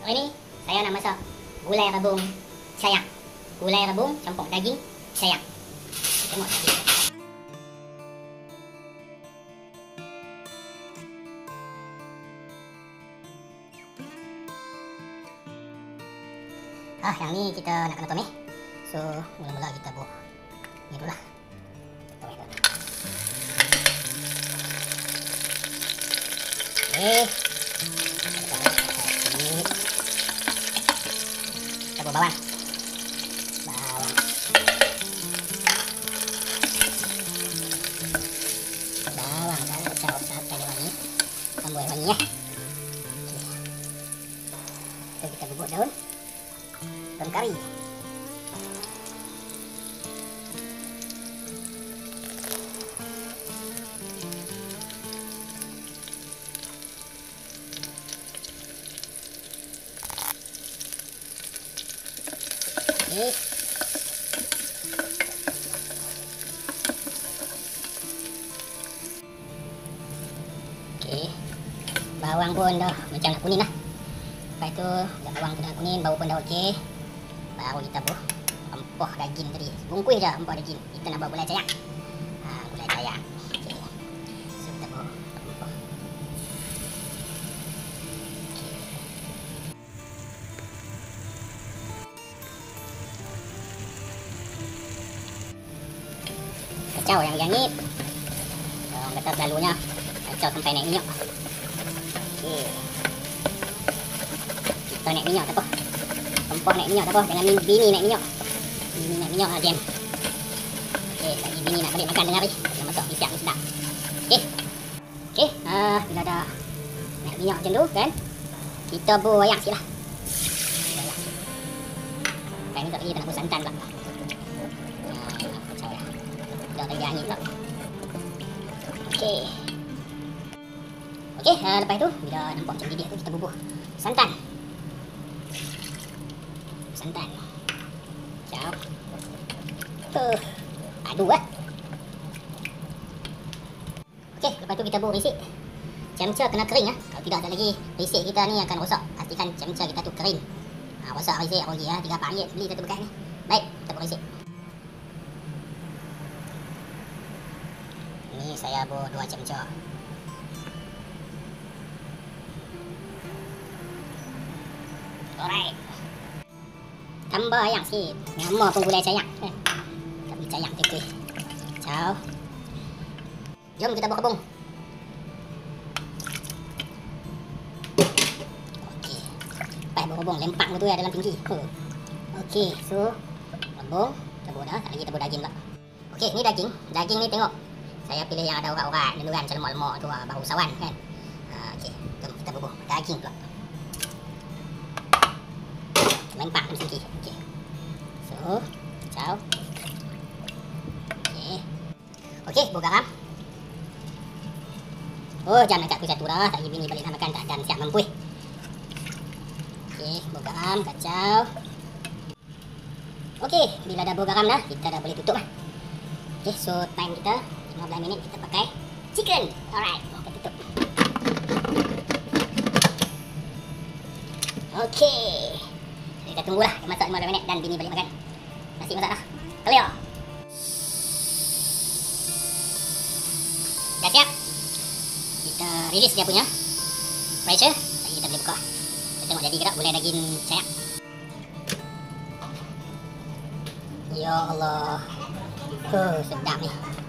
Hari ini saya nak masak gulai rebung sayang. Gulai rebung campur daging sayang. Tengok daging. Yang ni kita nak kena tumis. So, mula-mula kita buh ni dulu lah. Tumis dulu. Okey. Kita buh bawang. Bawang dah kacau sampai dia wangi. Sampai wangi ya. Okay. Kita bubuk daun kari. Okey. Bawang pun dah macam nak kuning lah. Lepas tu bawang tu dah kuning, bau pun dah okey. Baru kita buh empah daging tadi. Bungkus je empah daging. Kita nak buat gulai cayak. Gulai cayak. Okey. So kita buh empah. Kacau yang ni. Orang kata selalunya kacau sampai naik minyak. Okey. Kita naik minyak tak apa. Empah naik minyak tak apa. Jangan bini naik minyak. Bini naik minyak lah jam. Okey, lagi bini nak balik makan dengar ni. Dia masak siap ni sedap. Okey. Okey, bila dah naik minyak macam tu kan, kita buh wayang sikit lah. Sekarang ni tak lagi kita nak buh santan pula. Kacau dah. Dah lagi angin pula. Okey. Okey, lepas tu bila nampak macam didih tu kita bubuh santan. Santan. Kacau. Aduh lah. Okey, lepas tu kita bubuh risik. Camca kena kering lah. Kalau tidak lagi risik kita ni akan rosak. Pastikan camca kita tu kering. Rosak risik rugi lah. RM3-4 beli satu bekas ni. Baik, kita bubuh risik. Ni saya bubuh 2 camca. Alright. Tambah ayam sikit. Nama pun gulai cayak. Tapi cayak tepih. Kacau. Jom kita buat rebung. Okey. Lepas buat rebung, lempak tu ya dalam tinggi. Okey, so rebung. Kita buat dah. Tak lagi kita buat daging pula. Okey, ni daging. Daging ni tengok. Saya pilih yang ada urat-urat. Dulu kan macam lemak-lemak tu baru sawan kan. Okey, jom kita bubuh daging pula. Lempak macam ni. Okey. So, kacau. Okey. Okey, buh garam. Oh, jam nak kat satu dah. Tak bini balik nak makan tak dan siap mampu. Okey, buh garam, kacau. Okey, bila dah buh garam dah, kita dah boleh tutup lah. Okey, so time kita 15 minit kita pakai chicken. Alright, kita tutup. Okey. Kita tunggulah dia masak 15 minit dan bini balik makan. Nasi masak dah. Clear. Dah siap. Kita release dia punya pressure. Lagi kita boleh buka. Kita tengok jadi ke tak gulai daging cayak. Ya Allah. Sedap ni.